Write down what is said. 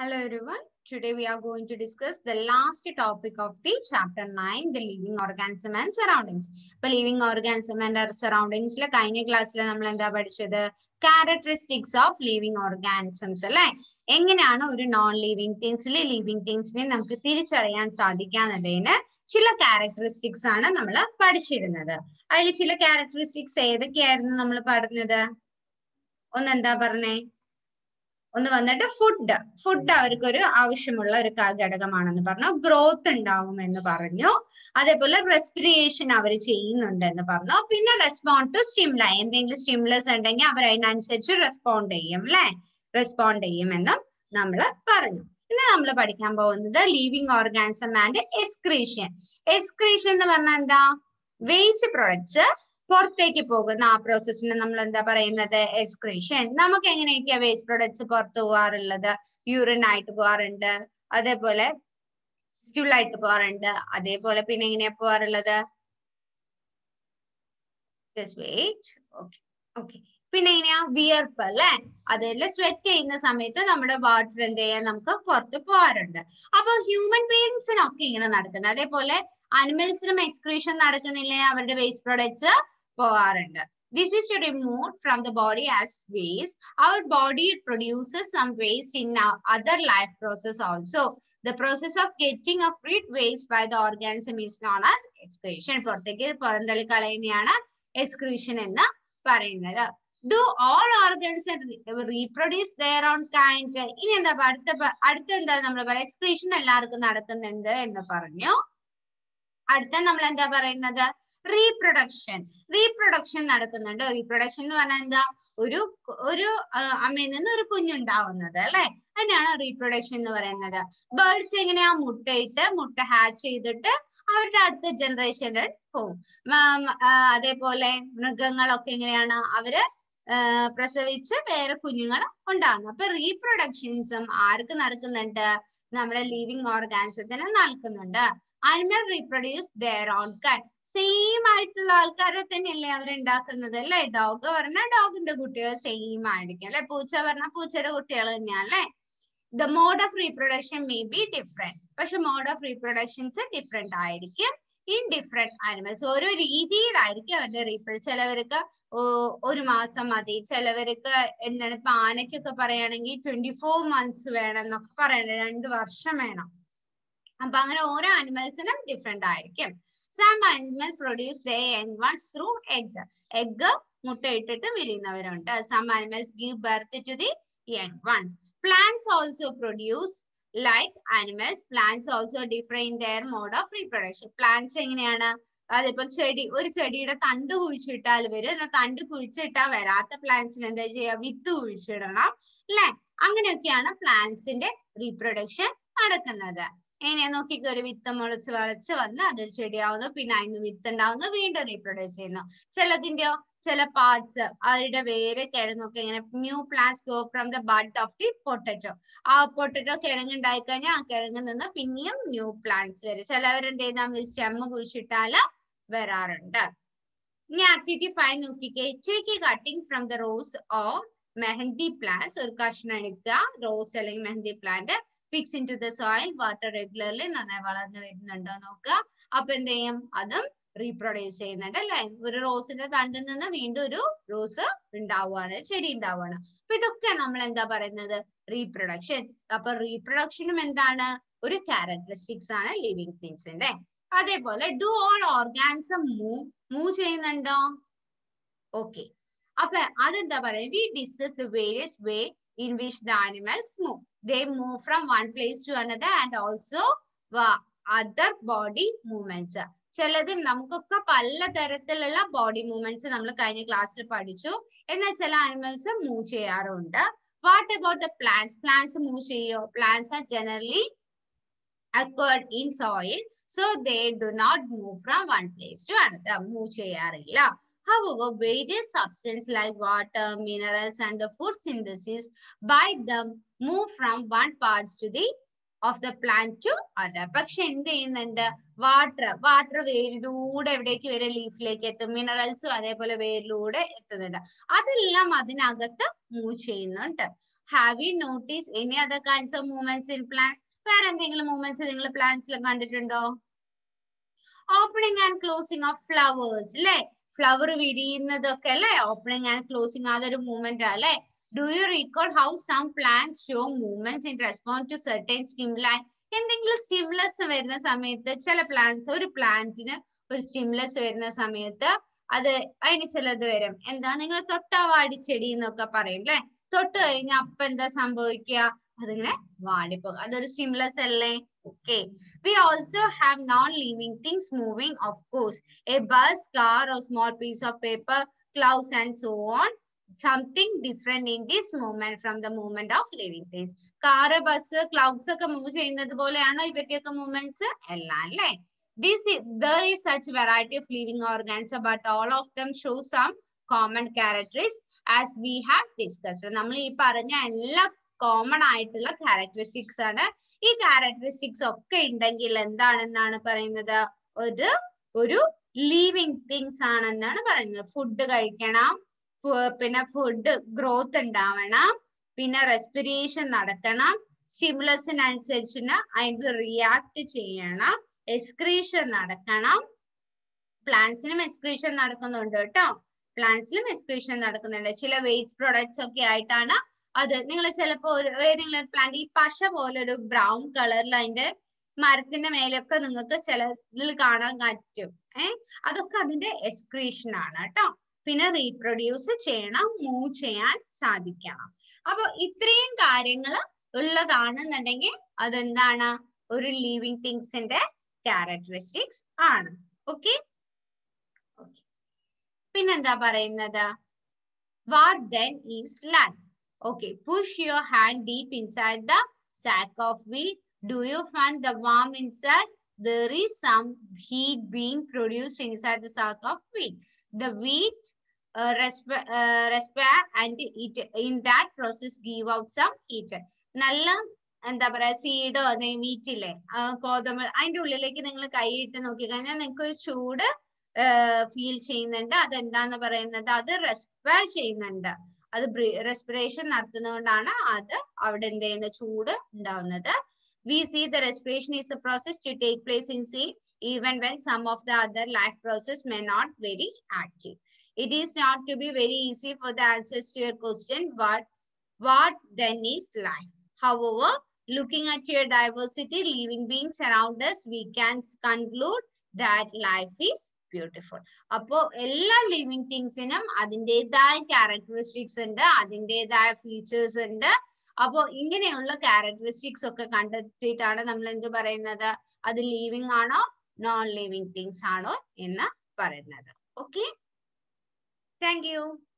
Hello everyone. Today we are going to discuss the last topic of the chapter 9, the living organism and surroundings. But living organism and surroundings la കഴിഞ്ഞ ക്ലാസ്സിൽ നമ്മൾ എന്താ പഠിച്ചത് characteristics of living organisms അല്ലേ എങ്ങനെയാണ് ഒരു non living തിങ്സിലെ living തിങ്സിനെ നമുക്ക് തിരിച്ചറിയാൻ സാധിക്കാന്നതിന് ചില ക്യാരക്ടറിസ്റ്റിക്സ് ആണ് നമ്മൾ പഠിച്ചിരുന്നത്. അതിൽ ചില ക്യാരക്ടറിസ്റ്റിക്സ് ഏതൊക്കെയായിരുന്നു നമ്മൾ പറഞ്ഞത്? ഒന്ന് എന്താ പറഞ്ഞേ? ഒന്ന് വന്നിട്ട് ഫുഡ് അവർക്കൊരു ആവശ്യമുള്ള ഒരു ഘടകമാണെന്ന് പറഞ്ഞു. ഗ്രോത്ത് ഉണ്ടാവും എന്ന് പറഞ്ഞു. അതേപോലെ റെസ്പിറേഷൻ അവർ ചെയ്യുന്നുണ്ട് എന്ന് പറഞ്ഞു. പിന്നെ റെസ്പോണ്ട് ടു സ്റ്റിമുലൈ, എന്തെങ്കിലും സ്റ്റിമുലസ് ഉണ്ടെങ്കിൽ അവർ അതിനനുസരിച്ച് റെസ്പോണ്ട് ചെയ്യും അല്ലെ, റെസ്പോണ്ട് ചെയ്യുമെന്നും നമ്മൾ പറഞ്ഞു. ഇന്ന് നമ്മൾ പഠിക്കാൻ പോകുന്നത് living organism and excretion. Excretion എന്ന് പറഞ്ഞാൽ എന്താ? വേസ്റ്റ് പ്രൊഡക്ട്സ് പുറത്തേക്ക് പോകുന്ന ആ പ്രോസസ്സിനെ നമ്മൾ എന്താ പറയുന്നത്? എക്സ്ക്രീഷൻ. നമുക്ക് എങ്ങനെയൊക്കെയാ വേസ്റ്റ് പ്രൊഡക്ട്സ് പുറത്തു പോകാറുള്ളത്? യൂറിൻ ആയിട്ട് പോകാറുണ്ട്, അതേപോലെ സ്റ്റൂൾ ആയിട്ട് പോകാറുണ്ട്, അതേപോലെ പിന്നെ എങ്ങനെയാ പോകാറുള്ളത്? പിന്നെ എങ്ങനെയാ? വിയർപ്പ് അല്ലെ, അതല്ല സ്വെറ്റ് ചെയ്യുന്ന സമയത്ത് നമ്മുടെ വാട്ടർ എന്ത് ചെയ്യാൻ നമുക്ക് പുറത്ത് പോകാറുണ്ട്. അപ്പൊ ഹ്യൂമൻ ബീയിങ്സിനൊക്കെ ഇങ്ങനെ നടക്കുന്നത്. അതേപോലെ അനിമൽസിനും എക്സ്ക്രീഷൻ നടക്കുന്നില്ലേ? അവരുടെ വേസ്റ്റ് പ്രൊഡക്ട്സ് പോകാറുണ്ട്. This is to remove from the body as waste. Our body produces some waste in other life process also. The process of getting of rid waste by the organism is known as excretion. പുറത്തേക്ക് പുറന്തള്ളി കളയുന്നതാണ് excretion എന്ന് പറയുന്നത്. Do all organisms reproduce their own kind? ഇനി എന്താ അടുത്ത എന്താ നമ്മൾ പറയാ? excretion എല്ലാവർക്കും നടക്കുന്നുണ്ട് എന്ന് പറഞ്ഞു. അടുത്ത നമ്മൾ എന്താ പറയുന്നത്? റീപ്രൊഡക്ഷൻ നടക്കുന്നുണ്ട്. റീപ്രൊഡക്ഷൻ എന്ന് പറഞ്ഞാൽ എന്താ? ഒരു അമ്മയിൽ നിന്ന് ഒരു കുഞ്ഞുണ്ടാവുന്നത് അല്ലെ, അതിനാണ് റീപ്രൊഡക്ഷൻ എന്ന് പറയുന്നത്. ബേർഡ്സ് എങ്ങനെയാ? മുട്ട ഹാച്ച് ചെയ്തിട്ട് അവരുടെ അടുത്ത ജനറേഷനിൽ പോകും. അതേപോലെ മൃഗങ്ങളൊക്കെ എങ്ങനെയാണ്? അവര് പ്രസവിച്ച് വേറെ കുഞ്ഞുങ്ങൾ ഉണ്ടാകുന്നു. അപ്പൊ റീപ്രൊഡക്ഷൻസും ആർക്ക് നടക്കുന്നുണ്ട്? നമ്മുടെ ലിവിങ് ഓർഗാനിസത്തിന് നടക്കുന്നുണ്ട്. Animal reproduce their own kind. Same ആയിട്ടുള്ള ആൾക്കാരെ തന്നെയല്ലേ അവരുണ്ടാക്കുന്നത് അല്ലെ? ഡോഗ് പറഞ്ഞാൽ ഡോഗിന്റെ കുട്ടികൾ സെയിം ആയിരിക്കും അല്ലെ, പൂച്ച പറഞ്ഞാൽ പൂച്ചയുടെ കുട്ടികൾ തന്നെയാണ് അല്ലെ. The mode of reproduction may be different. പക്ഷെ mode of reproductions different ആയിരിക്കും in different animals. ഓരോ രീതിയിലായിരിക്കും അവരുടെ റീപ്രൊഡക്ഷൻ. ചിലവർക്ക് ഒരു മാസം മതി, ചിലവർക്ക് എന്താണ് ഇപ്പൊ ആനയ്ക്കൊക്കെ പറയുകയാണെങ്കിൽ 24 months വേണം എന്നൊക്കെ പറയണേ, 2 വർഷം വേണം. അപ്പൊ അങ്ങനെ ഓരോ അനിമൽസിനും ഡിഫറെന്റ് ആയിരിക്കും. Some animals produce their young ones through egg. Egg മുട്ടയിട്ടിട്ട് വിരിയുന്നവരുണ്ട്. Some animals give birth to the young ones. Plants also produce like animals. Plants also differ in their mode of reproduction. Plants എങ്ങനെയാണ്? അതേപോലെ ഒരു ചെടിയുടെ തണ്ട് കുഴിച്ചിട്ടാൽ വരും, എന്നാൽ തണ്ട് കുഴിച്ചിട്ടാൽ വരാത്ത പ്ലാന്റ്സിന് എന്താ ചെയ്യുക? വിത്ത് കുഴിച്ചിടണം അല്ലെ. അങ്ങനെയൊക്കെയാണ് പ്ലാന്റ്സിന്റെ റീപ്രൊഡക്ഷൻ നടക്കുന്നത്. എങ്ങനെയാ നോക്കിക്കോ? ഒരു വിത്ത് മുളച്ച് വന്ന് അതൊരു ചെടിയാവുന്നു, പിന്നെ അതിന് വിത്ത് ഉണ്ടാവുന്നു, വീണ്ടും റീപ്രൊഡ്യൂസ് ചെയ്യുന്നു. ചിലതിന്റെയോ ചില പാർട്സ് അവരുടെ വേര് കിഴങ്ങൊക്കെ ഇങ്ങനെ new plants go from the bud of the potato. ആ പൊട്ടറ്റോ കിഴങ്ങ് ഉണ്ടായി കഴിഞ്ഞാൽ ആ കിഴങ്ങിൽ നിന്ന് പിന്നെയും ന്യൂ പ്ലാന്റ്സ് വരും. ചിലവരെന്ത് ചെയ്താൽ സ്റ്റെമ്മ് കുഴിച്ചിട്ടാല് വരാറുണ്ട്. ഇനി ആക്ടിവിറ്റി 5 നോക്കിക്കേ. Take a cutting from the rose or mehndi plants. ഒരു കഷ്ണം എടുക്കുക, റോസ് അല്ലെങ്കിൽ mehndi plant. Fix into the soil. Water regularly. നന്നായി വളർന്നു വരുന്നുണ്ടോ നോക്കുക. അപ്പൊ എന്ത് ചെയ്യും? അതും റീപ്രൊഡ്യൂസ് ചെയ്യുന്നുണ്ട് അല്ലെ. ഒരു റോസിന്റെ തണ്ടിൽ നിന്ന് വീണ്ടും ഒരു റോസ് ഉണ്ടാവുകയാണ്, ചെടി ഉണ്ടാവുകയാണ്. അപ്പൊ ഇതൊക്കെ നമ്മൾ എന്താ പറയുന്നത്? റീപ്രൊഡക്ഷൻ. അപ്പൊ റീപ്രൊഡക്ഷനും എന്താണ്? ഒരു ക്യാരക്ടറിസ്റ്റിക്സ് ആണ് ലിവിങ് തിങ്സിന്റെ. അതേപോലെ ഡു ഓൾ ഓർഗാനിസം മൂവ് ചെയ്യുന്നുണ്ടോ? ഓക്കെ, അപ്പൊ അതെന്താ പറയാ? We discuss the various way in which the animals move. They move from one place to another and also other body movements. ചിലത് നമുക്കൊക്കെ പലതരത്തിലുള്ള ബോഡി മൂവ്മെന്റ്സ് നമ്മൾ കഴിഞ്ഞ ക്ലാസ്സിൽ പഠിച്ചു. എന്നാൽ ചില ആനിമൽസ് മൂവ് ചെയ്യാറുണ്ട്. What about the plants? Plants move ചെയ്യോ? Plants are generally acquired in soil, so they do not move from one place to another. Move ചെയ്യാറില്ല. However, various substances like water, minerals, and the food synthesis by them move from one part to the of the plant to other. പക്ഷെ എന്ത് ചെയ്യുന്നുണ്ട്? Water വേരിലൂടെ എവിടേക്ക് വരെ? ലീഫിലേക്ക് എത്തും. മിനറൽസും അതേപോലെ വേരിലൂടെ എത്തുന്നുണ്ട്. അതെല്ലാം അതിനകത്ത് മൂവ് ചെയ്യുന്നുണ്ട്. Have you noticed any other kinds of movements in plants? വേറെ എന്തെങ്കിലും മൂവ്മെന്റ്സ് നിങ്ങൾ പ്ലാന്റ്സിൽ കണ്ടിട്ടുണ്ടോ? Opening and closing of flowers അല്ലെ? ഫ്ലവർ വിരിയുന്നതൊക്കെ അല്ലെ? ഓപ്പണിംഗ് ആൻഡ് ക്ലോസിംഗ് അതൊരു മൂവ്മെന്റ് അല്ലെ? Do you recall how some plants show movements in response to certain stimuli? എന്തെങ്കിലും സ്റ്റിമുലസ് വരുന്ന സമയത്ത് ചില പ്ലാന്റ്സ്, ഒരു പ്ലാന്റിന് ഒരു സ്റ്റിമുലസ് വരുന്ന സമയത്ത് അത് അതിന് ചിലത് വരും. എന്താ, നിങ്ങൾ തൊട്ടാവാടി ചെടി എന്നൊക്കെ പറയും അല്ലെ? തൊട്ട് കഴിഞ്ഞാൽ അപ്പൊ എന്താ സംഭവിക്കുക? അതിങ്ങനെ വാടിപ്പോകും. അതൊരു സ്റ്റിമുലസ് അല്ലേ? Okay. We also have non-living things moving, of course. A bus, car, or small piece of paper, clouds, and so on. Something different in this movement from the movement of living things. Car, bus, clouds ഒക്കെ move ചെയ്യുന്നത് പോലെയാണോ ഇവരുടെയൊക്കെ movements? അല്ല അല്ലേ? There is such variety of living organs, but all of them show some common characteristics as we have discussed. നമ്മൾ ഈ പറഞ്ഞ എല്ലാ കോമൺ ആയിട്ടുള്ള ക്യാരക്ടറിസ്റ്റിക്സ് ആണ്. ഈ ക്യാരക്ടറിസ്റ്റിക്സ് ഒക്കെ ഉണ്ടെങ്കിൽ എന്താണെന്നാണ് പറയുന്നത്? ഒരു ലിവിങ് തിങ്സ് ആണെന്നാണ് പറയുന്നത്. ഫുഡ് കഴിക്കണം, പിന്നെ ഫുഡ് ഗ്രോത്ത് ഉണ്ടാവണം, പിന്നെ റെസ്പിറേഷൻ നടക്കണം, സ്റ്റിമുലസിനനുസരിച്ച് അതിന് റിയാക്ട് ചെയ്യണം, എക്സ്ക്രീഷൻ നടക്കണം. പ്ലാന്റ്സിനും എക്സ്ക്രീഷൻ നടക്കുന്നുണ്ട് കേട്ടോ. പ്ലാന്റ്സിലും എക്സ്ക്രീഷൻ നടക്കുന്നുണ്ട്. ചില വേസ്റ്റ് പ്രൊഡക്ട്സ് ഒക്കെ ആയിട്ടാണ് അത്. നിങ്ങൾ ചിലപ്പോ ഏതെങ്കിലും പ്ലാന്റ് ഈ പശ പോലെ ഒരു ബ്രൗൺ കളറിൽ അതിന്റെ മരത്തിന്റെ മേലൊക്കെ നിങ്ങൾക്ക് ചില ഇതിൽ കാണാൻ പറ്റും. അതൊക്കെ അതിന്റെ എക്സ്ക്രീഷൻ ആണ് കേട്ടോ. പിന്നെ റീപ്രൊഡ്യൂസ് ചെയ്യണം, മൂവ് ചെയ്യാൻ സാധിക്കണം. അപ്പൊ ഇത്രയും കാര്യങ്ങൾ ഉള്ളതാണെന്നുണ്ടെങ്കിൽ അതെന്താണ്? ഒരു ലിവിങ് തിങ്സിന്റെ ക്യാരക്ടറിസ്റ്റിക്സ് ആണ്. ഓക്കെ. പിന്നെന്താ പറയുന്നത്? What then is life? Okay, push your hand deep inside the sack of wheat. Do you find the warmth inside? There is some heat being produced inside the sack of wheat. The wheat respire and it in that process give out some heat. നല്ല എന്താ പറയാ, സീഡോ വീറ്റില്ലേ, ഗോതമ്പ്, അതിന്റെ ഉള്ളിലേക്ക് നിങ്ങൾ കൈയിട്ട് നോക്കി കഴിഞ്ഞാൽ നിങ്ങൾക്ക് ഒരു ചൂട് ഫീൽ ചെയ്യുന്നുണ്ട്. അതെന്താന്ന് പറയുന്നത്? അത് റെസ്പയർ ചെയ്യുന്നുണ്ട്. അത് റെസ്പിറേഷൻ നടത്തുന്നതുകൊണ്ടാണ് അത് അവിടെ എന്ത് ചെയ്യുന്ന ചൂട് ഉണ്ടാവുന്നത്. We see the respiration is a process to take place in seed even when some of the other life process may not very active. It is not to be very easy for the answers to your question, but what then is life? However, looking at your diversity, living beings around us, we can conclude that life is beautiful. അപ്പോ എല്ലാ living തിങ്സിനും അതിൻ്റെതായ characteristics ഉണ്ട്, അതിൻ്റെതായ features ഉണ്ട്. അപ്പോ ഇങ്ങനെയുള്ള characteristics ഒക്കെ കണ്ടെത്തിയിട്ടാണ് നമ്മൾ എന്ത് പറയുന്നത്? അത് ലിവിങ് ആണോ നോൺ ലിവിങ് തിങ്സ് ആണോ എന്ന് പറയുന്നത്. Okay, thank U.